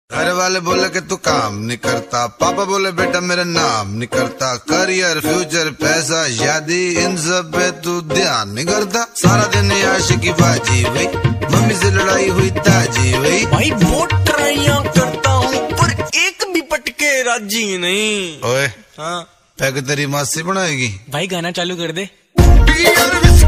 घर वाले बोले कि तू काम नहीं करता, पापा बोले बेटा मेरा नाम नहीं करता, करियर फ्यूचर पैसा शादी इन सब पे तू ध्यान नहीं करता। सारा दिन आशिकी बाजी हुई, मम्मी से लड़ाई हुई ताजी हुई। भाई बहुत ट्राइयां करता हूँ पर एक भी पटके राजी नहीं। ओए हाँ पैक तेरी मासी बनाएगी। भाई गाना चालू कर दे।